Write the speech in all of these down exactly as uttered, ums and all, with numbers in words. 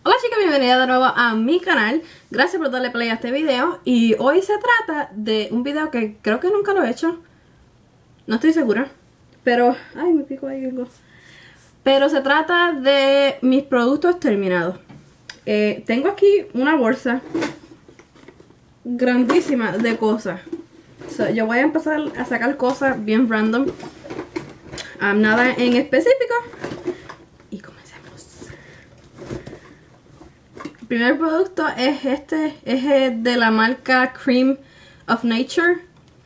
Hola chicas, bienvenida de nuevo a mi canal. Gracias por darle play a este video. Y hoy se trata de un video que creo que nunca lo he hecho. No estoy segura, pero... Ay, me pico ahí algo. Pero se trata de mis productos terminados. eh, Tengo aquí una bolsa grandísima de cosas. So, yo voy a empezar a sacar cosas bien random, um, nada en específico. Y comencemos. El primer producto es este. Es de la marca Cream of Nature.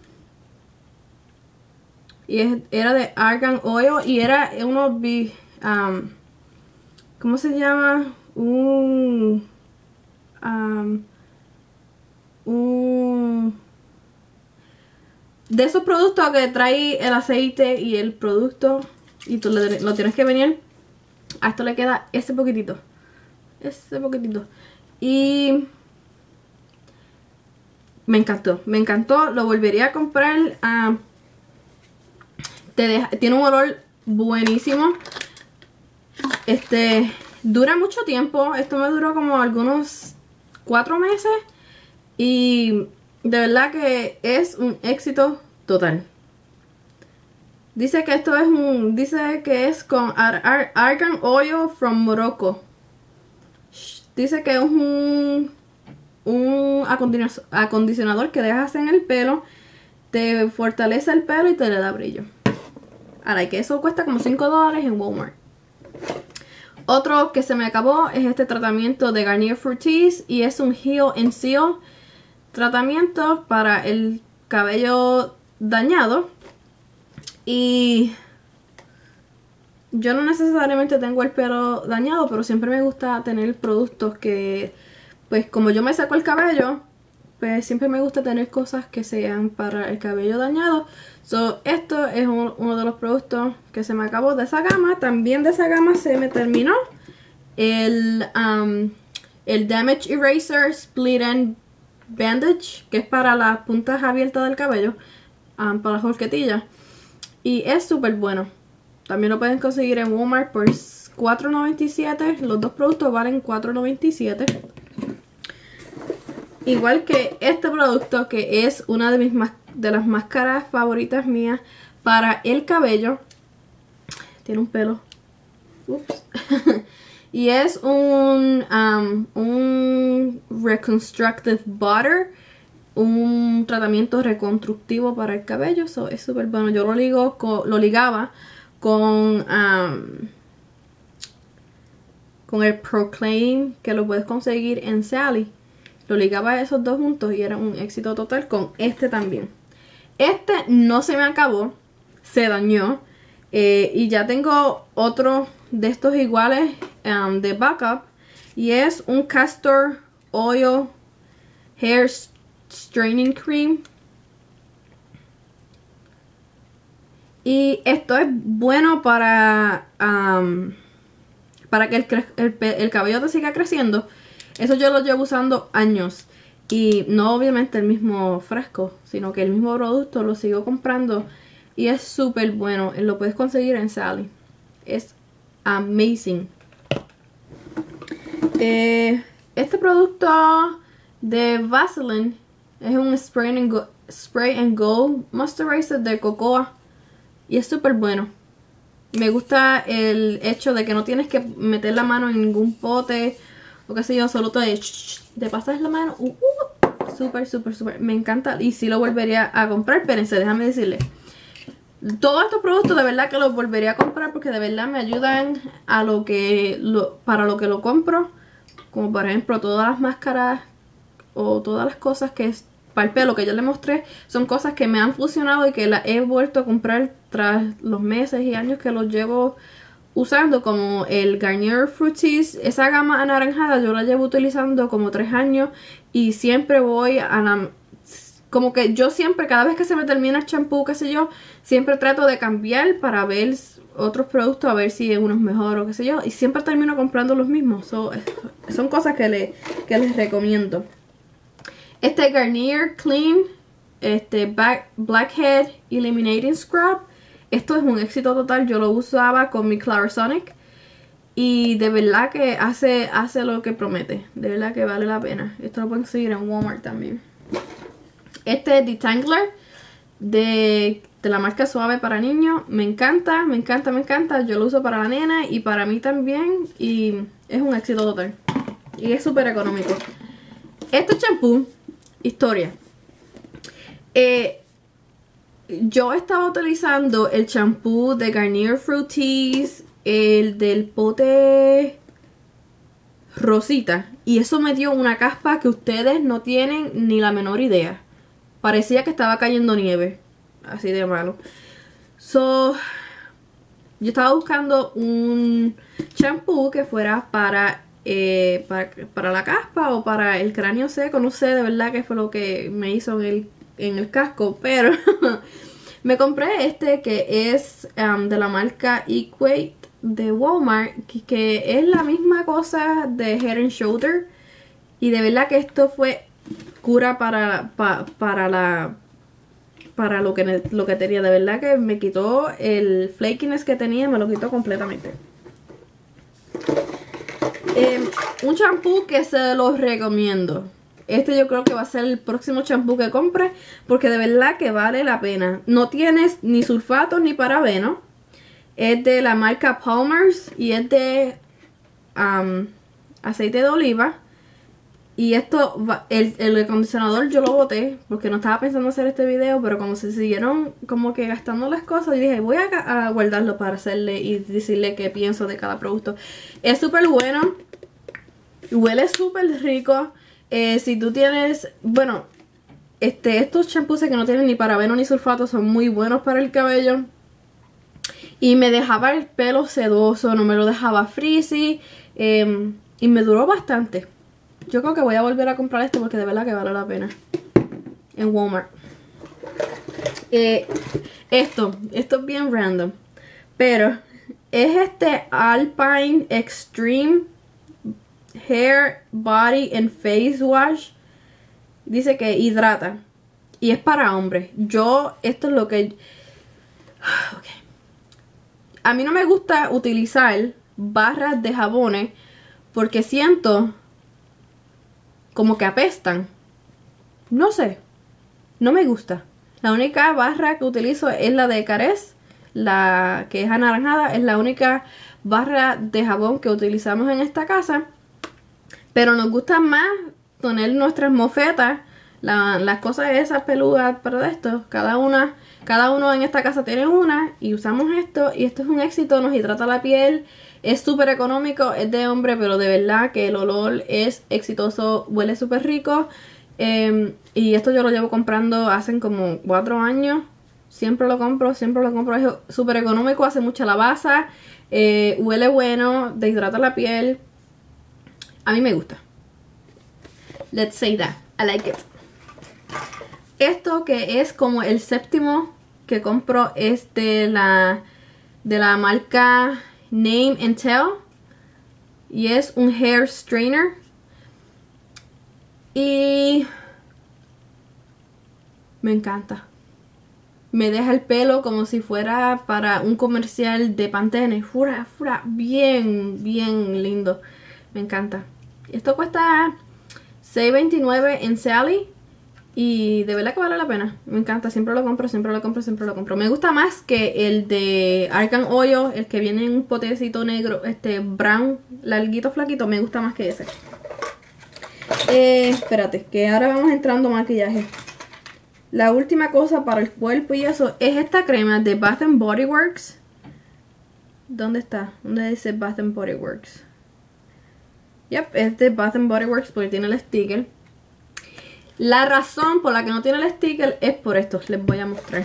Y es, era de Argan Oil. Y era uno... Um, ¿Cómo se llama? Un... Um, un... De esos productos que trae el aceite y el producto y tú le, lo tienes que venir. A esto le queda ese poquitito. Ese poquitito. Y me encantó. Me encantó. Lo volvería a comprar. Uh, te deja, tiene un olor buenísimo. Este dura mucho tiempo. Esto me duró como algunos cuatro meses. Y de verdad que es un éxito total. Dice que esto es un... Dice que es con Ar Ar Argan Oil from Morocco. Dice que es un... Un acondicionador que dejas en el pelo. Te fortalece el pelo y te le da brillo. Ahora, y que eso cuesta como cinco dólares en Walmart. Otro que se me acabó es este tratamiento de Garnier Fructis. Y es un Heal and Seal tratamiento para el cabello dañado. Y yo no necesariamente tengo el pelo dañado, pero siempre me gusta tener productos que, pues como yo me saco el cabello, pues siempre me gusta tener cosas que sean para el cabello dañado. So, esto es un, uno de los productos que se me acabó de esa gama. También de esa gama se me terminó el, um, el Damage Eraser Split End Bandage, que es para las puntas abiertas del cabello, um, para las horquetillas. Y es súper bueno. También lo pueden conseguir en Walmart por cuatro noventa y siete. Los dos productos valen cuatro noventa y siete. Igual que este producto, que es una de mis más, de las máscaras favoritas mías para el cabello. Tiene un pelo. Ups. Y es un, um, un Reconstructive Butter. Un tratamiento reconstructivo para el cabello. Eso es súper bueno. Yo lo, ligo con, lo ligaba con, um, con el Proclaim, que lo puedes conseguir en Sally. Lo ligaba a esos dos juntos y era un éxito total con este también. Este no se me acabó. Se dañó. Eh, y ya tengo otro de estos iguales um, de backup. Y es un Castor Oil Hair Straining Cream. Y esto es bueno para, um, para que el, el, el cabello te siga creciendo. Eso yo lo llevo usando años. Y no obviamente el mismo frasco, sino que el mismo producto lo sigo comprando. Y es súper bueno. Lo puedes conseguir en Sally. Es amazing. Eh, este producto de Vaseline es un Spray and Go, Spray and Go Moisturizer de cocoa. Y es súper bueno. Me gusta el hecho de que no tienes que meter la mano en ningún pote o qué sé yo, solo te, te pasas la mano. Uh, uh, súper, súper, súper. Me encanta y sí lo volvería a comprar. Espérense, déjame decirles. Todos estos productos de verdad que los volvería a comprar porque de verdad me ayudan a lo que lo, para lo que lo compro. Como por ejemplo todas las máscaras o todas las cosas que es para el pelo que yo les mostré. Son cosas que me han funcionado y que las he vuelto a comprar tras los meses y años que los llevo usando, como el Garnier Fructis. Esa gama anaranjada yo la llevo utilizando como tres años y siempre voy a la... Como que yo siempre, cada vez que se me termina el champú, qué sé yo, siempre trato de cambiar para ver otros productos, a ver si uno es mejor o qué sé yo. Y siempre termino comprando los mismos. So, son cosas que, le, que les recomiendo. Este Garnier Clean, este Black, Blackhead Eliminating Scrub. Esto es un éxito total. Yo lo usaba con mi Clarisonic. Y de verdad que hace, hace lo que promete. De verdad que vale la pena. Esto lo pueden conseguir en Walmart también. Este es Detangler de, de la marca Suave para niños. Me encanta, me encanta, me encanta. Yo lo uso para la nena y para mí también. Y es un éxito total. Y es súper económico. Este champú, historia. Eh, yo estaba utilizando el champú de Garnier Fructis, el del pote rosita. Y eso me dio una caspa que ustedes no tienen ni la menor idea. Parecía que estaba cayendo nieve. Así de malo. So, yo estaba buscando un champú que fuera para, eh, para, para la caspa o para el cráneo seco. No sé de verdad qué fue lo que me hizo en el, en el casco. Pero me compré este que es um, de la marca Equate de Walmart. Que, que es la misma cosa de Head and Shoulder. Y de verdad que esto fue cura para, pa, para la para lo que, lo que tenía. De verdad que me quitó el flakiness que tenía, me lo quitó completamente. Eh, un champú que se los recomiendo. Este yo creo que va a ser el próximo champú que compre, porque de verdad que vale la pena. No tienes ni sulfatos ni parabeno. Es de la marca Palmer's y es de um, aceite de oliva. Y esto, el, el acondicionador yo lo boté porque no estaba pensando hacer este video, pero como se siguieron como que gastando las cosas, yo dije voy a, a guardarlo para hacerle y decirle qué pienso de cada producto. Es súper bueno, huele súper rico. Eh, si tú tienes, bueno, este, estos champús que no tienen ni parabeno ni sulfato son muy buenos para el cabello. Y me dejaba el pelo sedoso, no me lo dejaba frizzy, eh, y me duró bastante. Yo creo que voy a volver a comprar este porque de verdad que vale la pena. En Walmart. Eh, esto, esto es bien random. Pero es este Alpine Extreme Hair, Body and Face Wash. Dice que hidrata. Y es para hombres. Yo, esto es lo que... Okay. A mí no me gusta utilizar barras de jabones porque siento como que apestan. No sé. No me gusta. La única barra que utilizo es la de Caress. La que es anaranjada. Es la única barra de jabón que utilizamos en esta casa. Pero nos gusta más poner nuestras mofetas. La, las cosas esas peludas para esto. Cada una, cada uno en esta casa tiene una. Y usamos esto. Y esto es un éxito. Nos hidrata la piel. Es súper económico, es de hombre, pero de verdad que el olor es exitoso, huele súper rico. Eh, y esto yo lo llevo comprando hace como cuatro años. Siempre lo compro, siempre lo compro. Es súper económico, hace mucha lavaza, eh, huele bueno, deshidrata la piel. A mí me gusta. Let's say that, I like it. Esto que es como el séptimo que compro es de la, de la marca Name and Tell. Y es un hair strainer. Y me encanta. Me deja el pelo como si fuera para un comercial de Pantene. Fura, fura, bien, bien lindo. Me encanta. Esto cuesta seis veintinueve en Sally. Y de verdad que vale la pena. Me encanta, siempre lo compro, siempre lo compro, siempre lo compro. Me gusta más que el de Argan Oil, el que viene en un potecito negro, este brown, larguito, flaquito. Me gusta más que ese. Eh, espérate, que ahora vamos entrando maquillaje. La última cosa para el cuerpo y eso es esta crema de Bath and Body Works. ¿Dónde está? ¿Dónde dice Bath and Body Works? Yep, es de Bath and Body Works porque tiene el sticker. La razón por la que no tiene el sticker es por esto. Les voy a mostrar.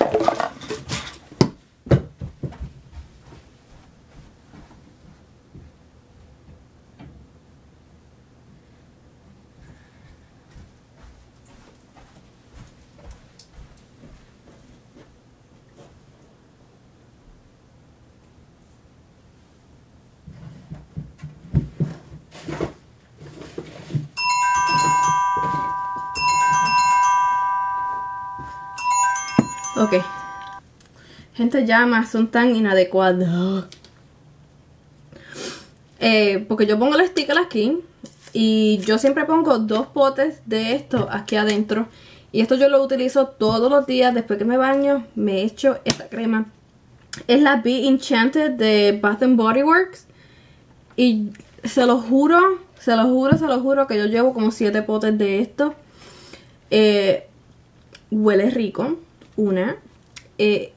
Ok. Gente, llamas son tan inadecuadas. Eh, porque yo pongo el sticker aquí. Y yo siempre pongo dos potes de esto aquí adentro. Y esto yo lo utilizo todos los días. Después que me baño, me echo esta crema. Es la Be Enchanted de Bath and Body Works. Y se lo juro, se lo juro, se lo juro que yo llevo como siete potes de esto. Eh, huele rico. Una. Eh,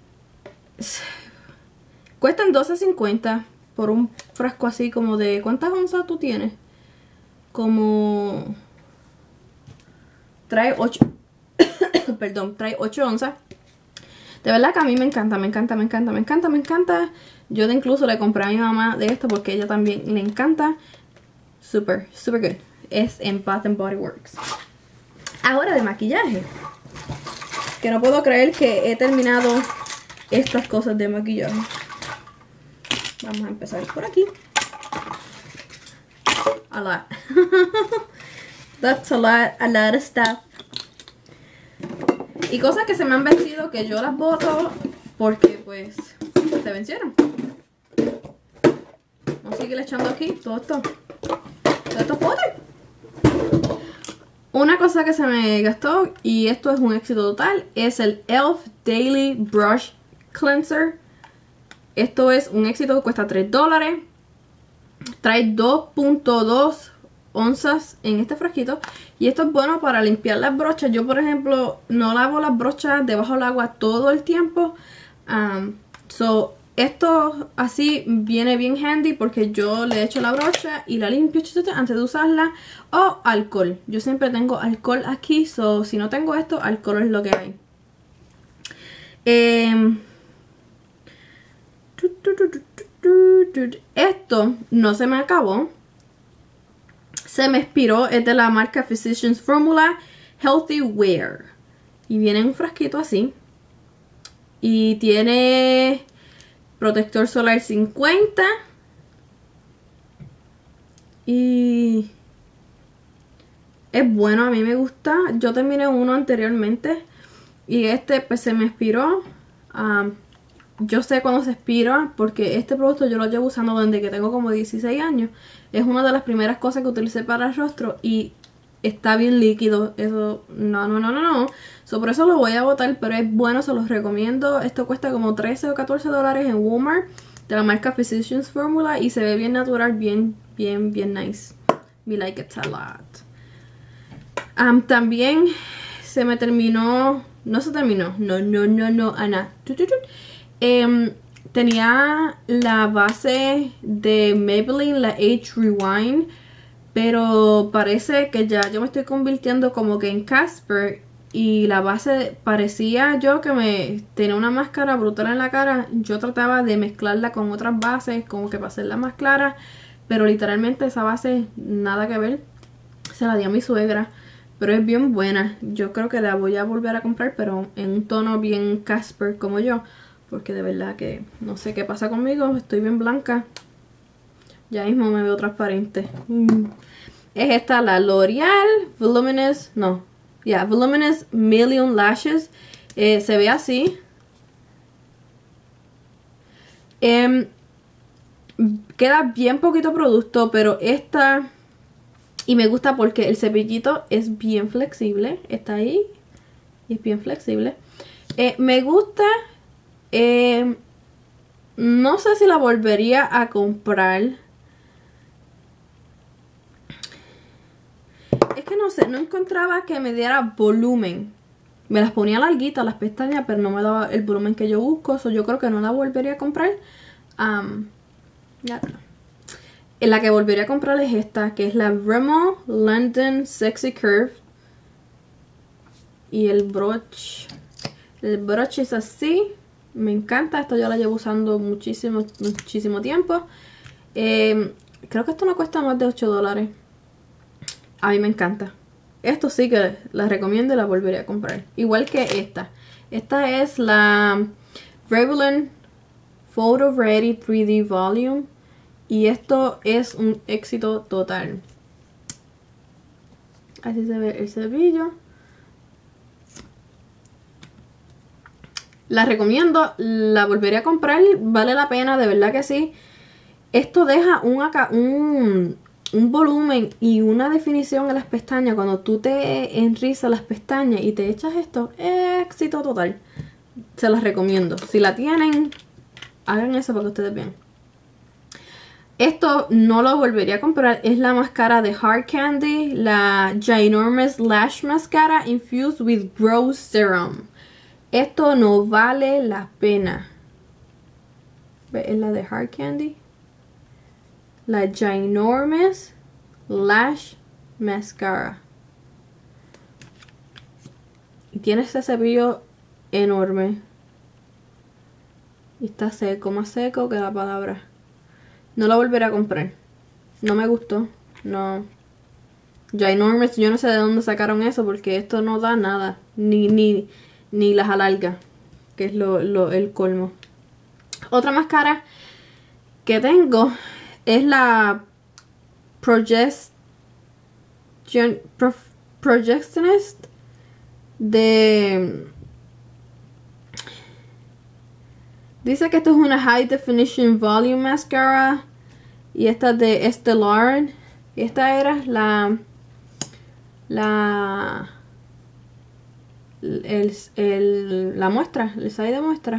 cuestan doce cincuenta por un frasco así como de... ¿Cuántas onzas tú tienes? Como... Trae ocho... Perdón, trae ocho onzas. De verdad que a mí me encanta, me encanta, me encanta, me encanta, me encanta. Yo de incluso le compré a mi mamá de esto porque a ella también le encanta. Super, super good. Es en Bath and Body Works. Ahora de maquillaje. Que no puedo creer que he terminado estas cosas de maquillaje. Vamos a empezar por aquí. A lot. That's a lot, a lot of stuff. Y cosas que se me han vencido que yo las boto porque pues se vencieron. Vamos a seguir echando aquí todo esto. Todo esto potes. Una cosa que se me gastó, y esto es un éxito total, es el e l f Daily Brush Cleanser. Esto es un éxito, cuesta tres dólares. Trae dos punto dos onzas en este frasquito. Y esto es bueno para limpiar las brochas. Yo, por ejemplo, no lavo las brochas debajo del agua todo el tiempo. Um, so, esto así viene bien handy porque yo le echo la brocha y la limpio antes de usarla. O alcohol. Yo siempre tengo alcohol aquí. So, si no tengo esto, alcohol es lo que hay. Eh, esto no se me acabó. Se me expiró. Es de la marca Physicians Formula Healthy Wear. Y viene en un frasquito así. Y tiene protector solar cincuenta. Y es bueno, a mí me gusta. Yo terminé uno anteriormente. Y este pues se me expiró. Um, yo sé cuando se expira porque este producto yo lo llevo usando desde que tengo como dieciséis años. Es una de las primeras cosas que utilicé para el rostro y está bien líquido. Eso, no, no, no, no, no. So, por eso lo voy a botar, pero es bueno, se los recomiendo. Esto cuesta como trece o catorce dólares en Walmart de la marca Physicians Formula y se ve bien natural, bien, bien, bien nice. Me like it a lot. Um, también se me terminó, no se terminó, no, no, no, no, Ana. Um, tenía la base de Maybelline, la Age Rewind, pero parece que ya yo me estoy convirtiendo como que en Casper y la base parecía yo que me tenía una máscara brutal en la cara. Yo trataba de mezclarla con otras bases como que para hacerla más clara, pero literalmente esa base nada que ver. Se la di a mi suegra, pero es bien buena. Yo creo que la voy a volver a comprar, pero en un tono bien Casper como yo. Porque de verdad que no sé qué pasa conmigo. Estoy bien blanca. Ya mismo me veo transparente. Mm. Es esta la L'Oreal Voluminous. No. Ya, yeah, Voluminous Million Lashes. Eh, se ve así. Eh, queda bien poquito producto. Pero esta... Y me gusta porque el cepillito es bien flexible. Está ahí. Y es bien flexible. Eh, me gusta... Eh, no sé si la volvería a comprar. Es que no sé, no encontraba que me diera volumen. Me las ponía larguitas las pestañas, pero no me daba el volumen que yo busco. So yo creo que no la volvería a comprar. Um, ya. La que volvería a comprar es esta, que es la Rimmel London Sexy Curve. Y el broche. El broche es así. Me encanta, esto yo la llevo usando muchísimo, muchísimo tiempo. Eh, creo que esto no cuesta más de ocho dólares. A mí me encanta. Esto sí que la recomiendo y la volvería a comprar. Igual que esta. Esta es la Revlon Photo Ready tres D Volume. Y esto es un éxito total. Así se ve el cepillo. La recomiendo, la volvería a comprar, vale la pena, de verdad que sí. Esto deja un, acá, un, un volumen y una definición en las pestañas. Cuando tú te enrizas las pestañas y te echas esto, éxito total. Se las recomiendo. Si la tienen, hagan eso para que ustedes vean. Esto no lo volvería a comprar. Es la máscara de Hard Candy. La Ginormous Lash Mascara Infused with Rose Serum. Esto no vale la pena. Es la de Hard Candy. La Ginormous Lash Mascara. Y tiene ese cepillo enorme. Y está seco, más seco que la palabra. No la volveré a comprar. No me gustó. No. Ginormous, yo no sé de dónde sacaron eso porque esto no da nada. Ni, ni, ni las alarga. Que es lo, lo, el colmo. Otra máscara que tengo es la Project, Pro, Projectionist de... Dice que esto es una High Definition Volume Mascara. Y esta es de Estée Lauder. Y esta era la... La... El, el, la muestra. El side de muestra.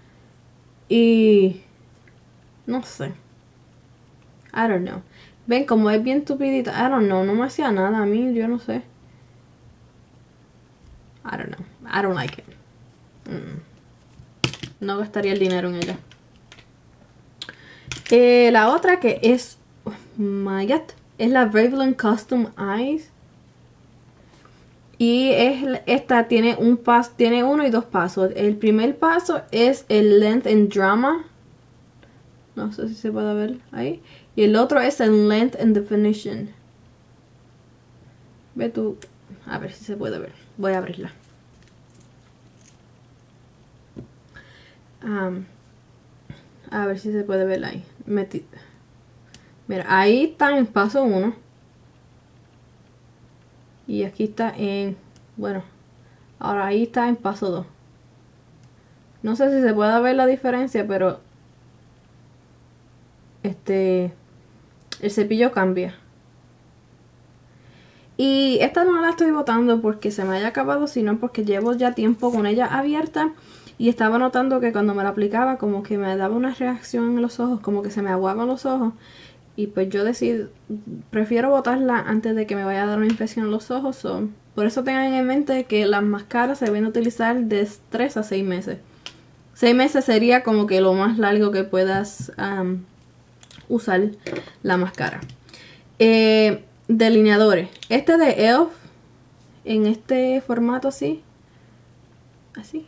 Y... No sé. I don't know. Ven, como es bien tupidita. I don't know. No me hacía nada a mí. Yo no sé. I don't know. I don't like it. Mm. No gastaría el dinero en ella. Eh, la otra que es... Oh my god. Es la Revlon Custom Eyes. Y es, esta tiene un paso, tiene uno y dos pasos. El primer paso es el Length and Drama. No sé si se puede ver ahí. Y el otro es el Length and Definition. Ve tú. A ver si se puede ver. Voy a abrirla. Um, a ver si se puede ver ahí. Metí. Mira, ahí está en paso uno. Y aquí está en... Bueno, ahora ahí está en paso dos. No sé si se puede ver la diferencia, pero... Este... El cepillo cambia. Y esta no la estoy botando porque se me haya acabado, sino porque llevo ya tiempo con ella abierta. Y estaba notando que cuando me la aplicaba como que me daba una reacción en los ojos, como que se me aguaban los ojos. Y pues yo decidí, prefiero botarla antes de que me vaya a dar una infección en los ojos. So, por eso tengan en mente que las máscaras se deben utilizar de tres a seis meses. seis meses sería como que lo más largo que puedas um, usar la máscara. Eh, delineadores. Este de E L F, en este formato así. Así.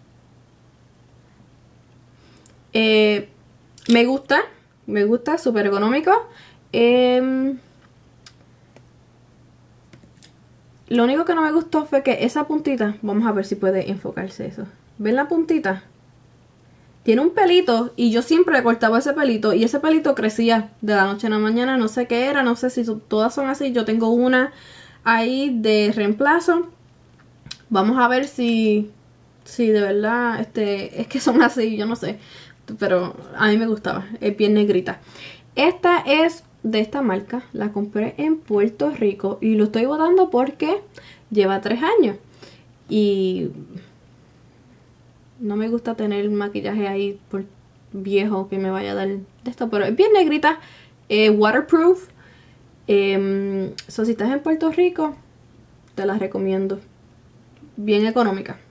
Eh, me gusta. Me gusta, súper económico. Eh, lo único que no me gustó fue que esa puntita, vamos a ver si puede enfocarse eso. ¿Ven la puntita? Tiene un pelito y yo siempre le cortaba ese pelito y ese pelito crecía de la noche a la mañana. No sé qué era, no sé si todas son así. Yo tengo una ahí de reemplazo. Vamos a ver si, si de verdad este, es que son así, yo no sé. Pero a mí me gustaba, es bien negrita. Esta es de esta marca, la compré en Puerto Rico y lo estoy botando porque lleva tres años. Y no me gusta tener maquillaje ahí por viejo que me vaya a dar de esto, pero es bien negrita, eh, waterproof. Eh, so, si estás en Puerto Rico, te la recomiendo. Bien económica.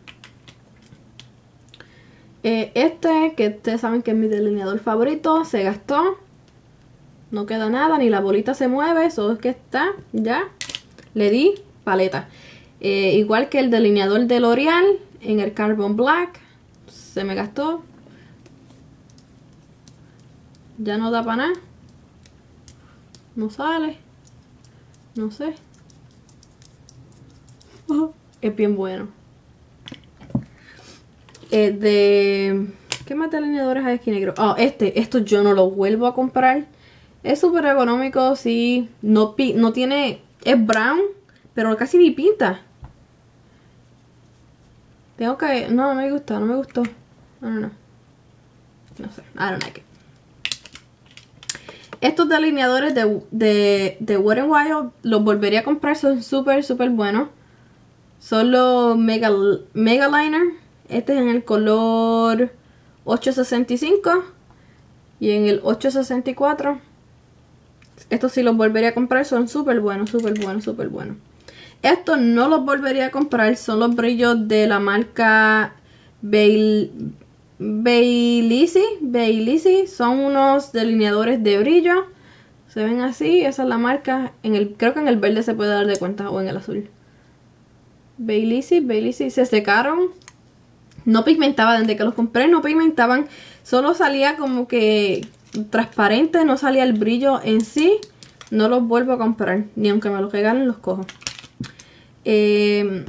Eh, este, que ustedes saben que es mi delineador favorito, se gastó. No queda nada, ni la bolita se mueve, solo es que está, ya. Le di paleta. Eh, igual que el delineador de L'Oreal en el Carbon Black. Se me gastó. Ya no da para nada. No sale. No sé. Oh, es bien bueno. Eh, de... ¿Qué más delineadores hay aquí negro? Oh, este. Esto yo no lo vuelvo a comprar. Es súper económico, sí. No, pi no tiene... Es brown, pero casi ni pinta. Tengo que... No, no me gusta, no me gustó. No, no, no. No sé. I don't like it. Estos delineadores de, de, de Wet n Wild los volvería a comprar, son súper, súper buenos. Son los Mega, Mega Liner. Este es en el color ocho sesenta y cinco y en el ocho sesenta y cuatro. Estos sí los volvería a comprar, son súper buenos, súper buenos, súper buenos. Estos no los volvería a comprar, son los brillos de la marca Bail, Bailisi. Bailisi son unos delineadores de brillo. Se ven así, esa es la marca. En el, creo que en el verde se puede dar de cuenta, o en el azul. Bailisi, Bailisi, se secaron. No pigmentaba, desde que los compré no pigmentaban. Solo salía como que transparente, no salía el brillo en sí. No los vuelvo a comprar, ni aunque me los regalen los cojo. Eh,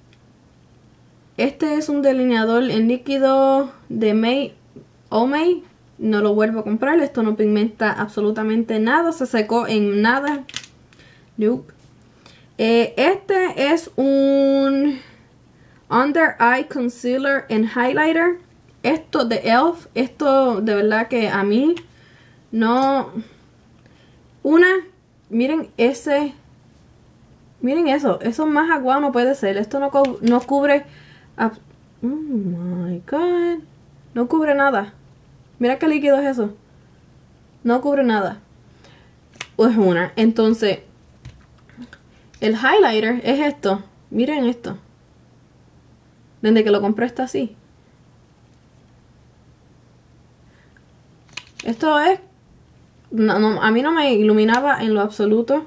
este es un delineador en líquido de May Omei. No lo vuelvo a comprar. Esto no pigmenta absolutamente nada. Se secó en nada. Nope. Eh, este es un Under Eye Concealer and Highlighter. Esto de E L F. Esto de verdad que a mí no... Una, miren ese... Miren eso. Eso más aguado no puede ser. Esto no, no cubre... Oh my god. No cubre nada. Mira qué líquido es eso. No cubre nada. Pues una. Entonces, el highlighter es esto. Miren esto. Desde que lo compré está así. Esto es... No, no, a mí no me iluminaba en lo absoluto.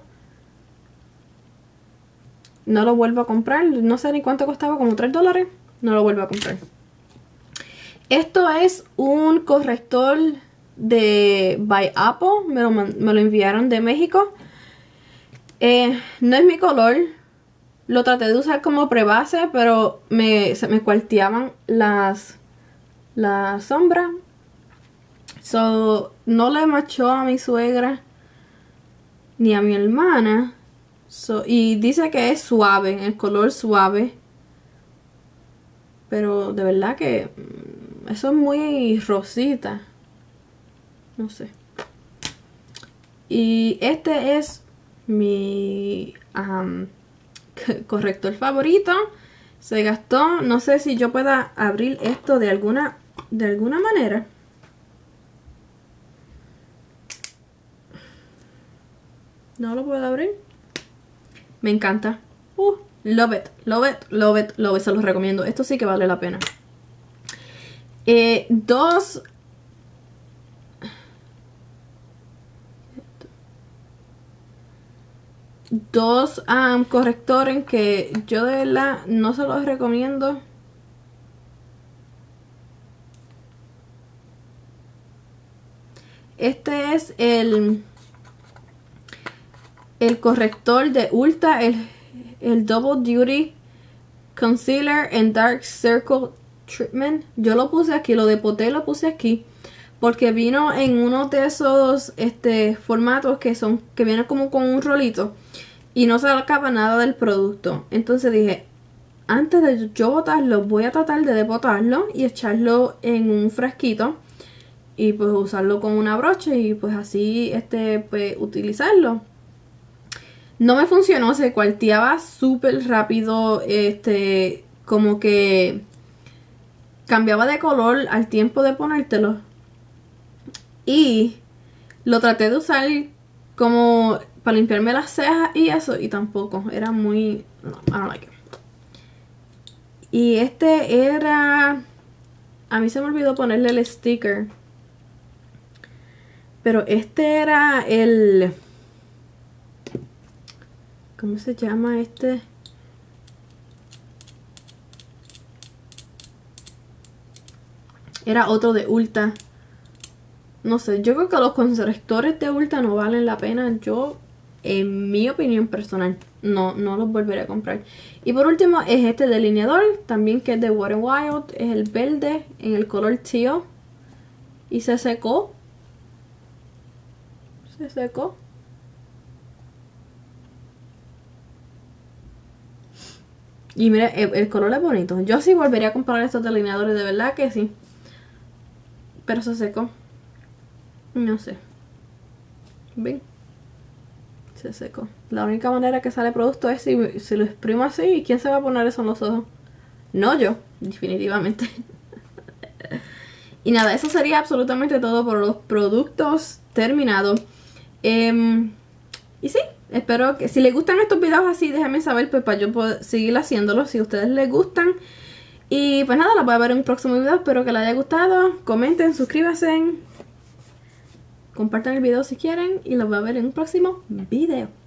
No lo vuelvo a comprar. No sé ni cuánto costaba, como tres dólares. No lo vuelvo a comprar. Esto es un corrector de By Apple. Me lo, me lo enviaron de México. Eh, no es mi color. Lo traté de usar como prebase, pero me, se me cuarteaban las, las sombras. So, no le machó a mi suegra ni a mi hermana. So, y dice que es suave, el color suave. Pero de verdad que eso es muy rosita. No sé. Y este es mi um, corrector favorito. Se gastó. No sé si yo pueda abrir esto de alguna, de alguna manera. No lo puedo abrir. Me encanta. Uh, love it, love it, love it, love it. Se los recomiendo. Esto sí que vale la pena. Eh, dos... Dos um, correctores que yo de verdad no se los recomiendo. Este es el... El corrector de Ulta, el, el Double Duty Concealer and Dark Circle Treatment. Yo lo puse aquí, lo depoté, lo puse aquí. Porque vino en uno de esos este, formatos que son que vienen como con un rolito. Y no se acaba nada del producto. Entonces dije, antes de yo botarlo, voy a tratar de depotarlo y echarlo en un frasquito. Y pues usarlo con una brocha y pues así este, pues, utilizarlo. No me funcionó, se cuarteaba súper rápido, este, como que cambiaba de color al tiempo de ponértelo. Y lo traté de usar como para limpiarme las cejas y eso, y tampoco, era muy... No, I don't like it. Y este era... A mí se me olvidó ponerle el sticker. Pero este era el... ¿Cómo se llama este? Era otro de Ulta. No sé, yo creo que los correctores de Ulta no valen la pena. Yo, en mi opinión personal, no, no los volveré a comprar. Y por último es este delineador, también que es de Wet n Wild. Es el verde en el color teal. Y se secó. Se secó. Y mira, el, el color es bonito. Yo sí volvería a comprar estos delineadores, de verdad que sí. Pero se secó. No sé. ¿Ven? Se secó. La única manera que sale producto es si, si lo exprimo así. ¿Y quién se va a poner eso en los ojos? No yo, definitivamente. Y nada, eso sería absolutamente todo por los productos terminados. Eh, y sí, espero que si les gustan estos videos así, déjenme saber pues para yo poder seguir haciéndolos si a ustedes les gustan. Y pues nada, los voy a ver en un próximo video. Espero que les haya gustado. Comenten, suscríbanse. Compartan el video si quieren y los voy a ver en un próximo video.